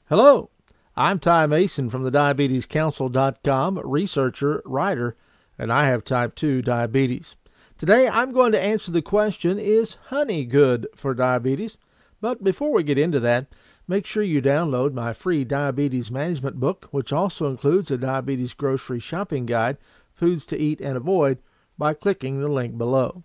Hello, I'm Ty Mason from the diabetescouncil.com, researcher, writer, and I have type 2 diabetes. Today I'm going to answer the question, is honey good for diabetes? But before we get into that, make sure you download my free diabetes management book, which also includes a diabetes grocery shopping guide, foods to eat and avoid, by clicking the link below.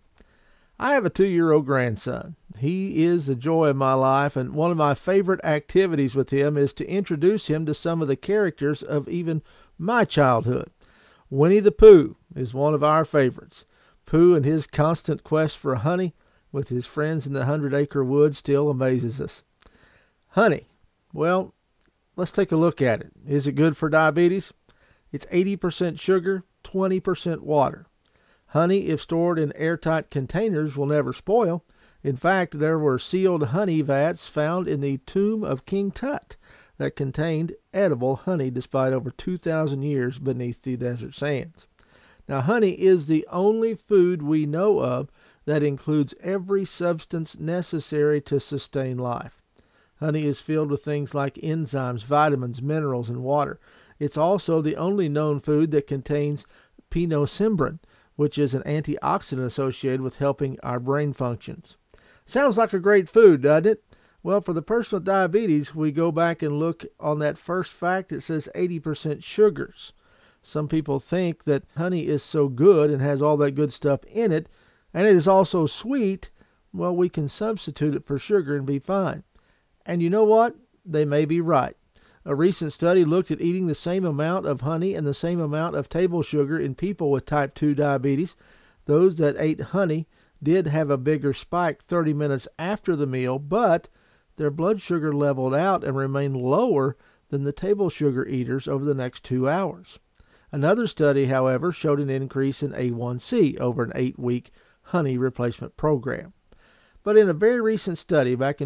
I have a 2-year-old grandson. He is the joy of my life, and one of my favorite activities with him is to introduce him to some of the characters of even my childhood. Winnie the Pooh is one of our favorites. Pooh and his constant quest for honey with his friends in the 100 Acre Wood still amazes us. Honey. Well, let's take a look at it. Is it good for diabetes? It's 80% sugar, 20% water. Honey, if stored in airtight containers, will never spoil. In fact, there were sealed honey vats found in the tomb of King Tut that contained edible honey despite over 2,000 years beneath the desert sands. Now, honey is the only food we know of that includes every substance necessary to sustain life. Honey is filled with things like enzymes, vitamins, minerals, and water. It's also the only known food that contains pinocembrin, which is an antioxidant associated with helping our brain functions. Sounds like a great food, doesn't it? Well, for the person with diabetes, we go back and look on that first fact. It says 80% sugars. Some people think that honey is so good and has all that good stuff in it, and it is also sweet. Well, we can substitute it for sugar and be fine. And you know what? They may be right. A recent study looked at eating the same amount of honey and the same amount of table sugar in people with type 2 diabetes. Those that ate honey did have a bigger spike 30 minutes after the meal, but their blood sugar leveled out and remained lower than the table sugar eaters over the next 2 hours. Another study, however, showed an increase in A1C over an 8-week honey replacement program. But in a very recent study back in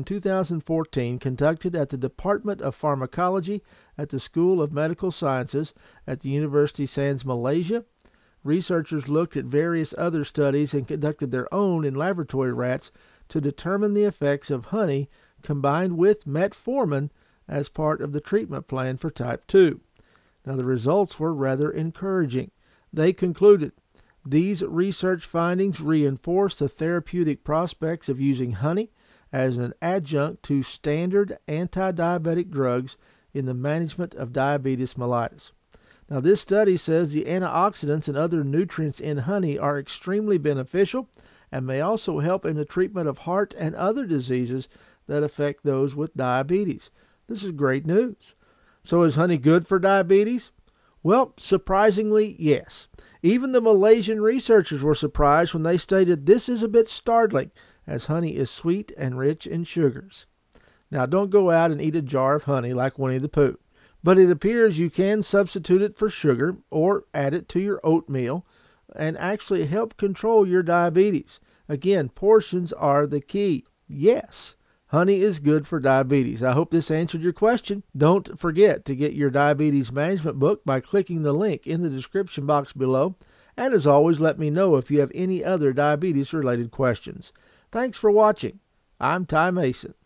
2014 conducted at the Department of Pharmacology at the School of Medical Sciences at the University Sans Malaysia, researchers looked at various other studies and conducted their own in laboratory rats to determine the effects of honey combined with metformin as part of the treatment plan for type 2. Now, the results were rather encouraging. They concluded, these research findings reinforce the therapeutic prospects of using honey as an adjunct to standard anti-diabetic drugs in the management of diabetes mellitus. Now, this study says the antioxidants and other nutrients in honey are extremely beneficial and may also help in the treatment of heart and other diseases that affect those with diabetes. This is great news. So is honey good for diabetes? Well, surprisingly, yes. Even the Malaysian researchers were surprised when they stated this is a bit startling, as honey is sweet and rich in sugars. Now, don't go out and eat a jar of honey like Winnie the Pooh, but it appears you can substitute it for sugar or add it to your oatmeal and actually help control your diabetes. Again, portions are the key. Yes, honey is good for diabetes. I hope this answered your question. Don't forget to get your diabetes management book by clicking the link in the description box below. And as always, let me know if you have any other diabetes-related questions. Thanks for watching. I'm Ty Mason.